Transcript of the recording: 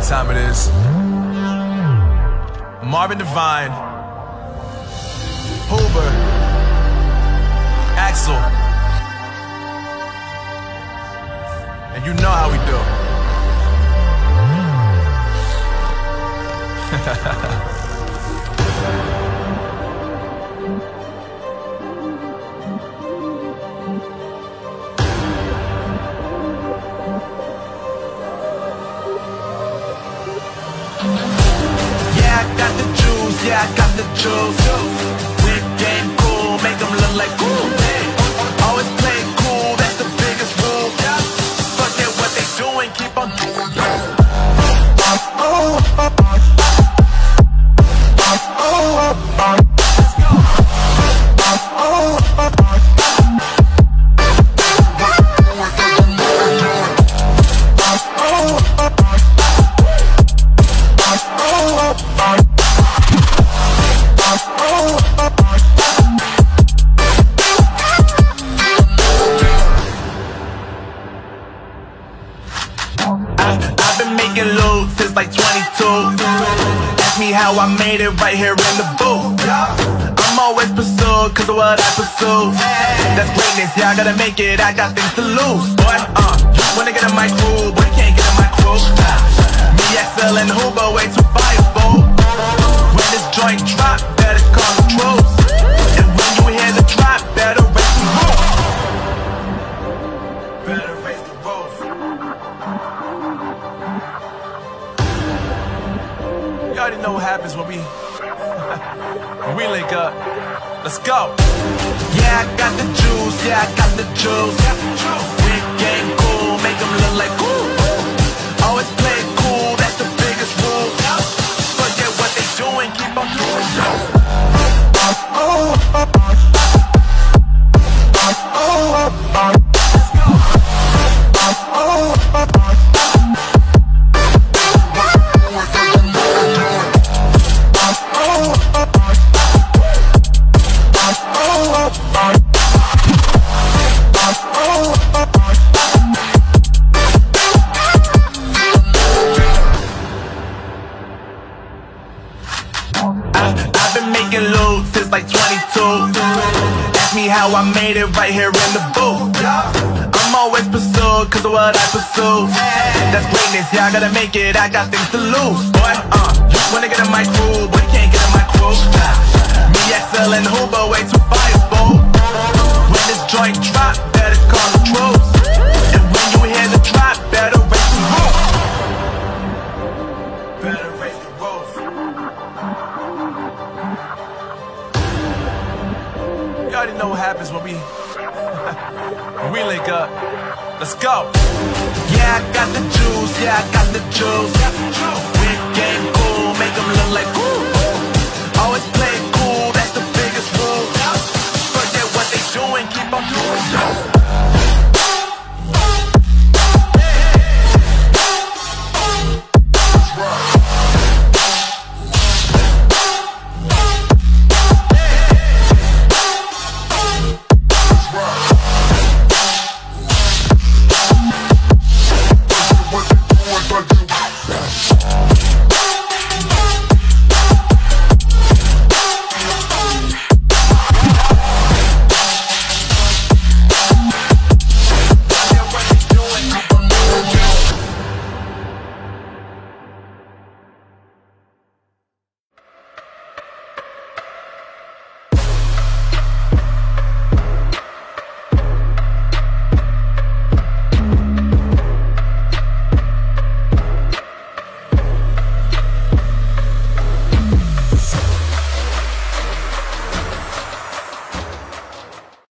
time it is. Marvin Devine, Huber, Axel, and you know how we do. Yeah, I got the juice. Big game cool, make them look like cool. Always play cool, that's the biggest rule. Forget what they doing, keep on doing. I've been making loot since like 22. Ask me how I made it right here in the booth. I'm always pursued cause of what I pursue. That's greatness, yeah, I gotta make it, I got things to lose. Boy, when I get in my crew, boy, you can't get in my crew. Me, XL, and Huber, way too fireball. When this joint drop, better call the troops. And when you hear the drop, better raise the roof. Better raise the roof. You already know what happens when we link up. Let's go. Yeah, I got the juice. Yeah, I got the juice. Big game cool, make them look like cool. Always play it cool, that's the biggest rule. Forget what they doing, keep on doing. I've been making loot since like 22. Ask me how I made it right here in the booth. I'm always pursued cause of what I pursue. That's greatness, yeah, I gotta make it, I got things to lose. Boy, when I get in my crew, boy, you can't get in my crew. Me, XL, and Huber, way too fireball. When this joint drop, better call the troops. And when you hear the drop, better raise the roof. Better raise the roof. You already know what happens when we link up. Let's go. Yeah, I got the juice. Yeah, I got the juice. Big game cool, make them look like cool. Always play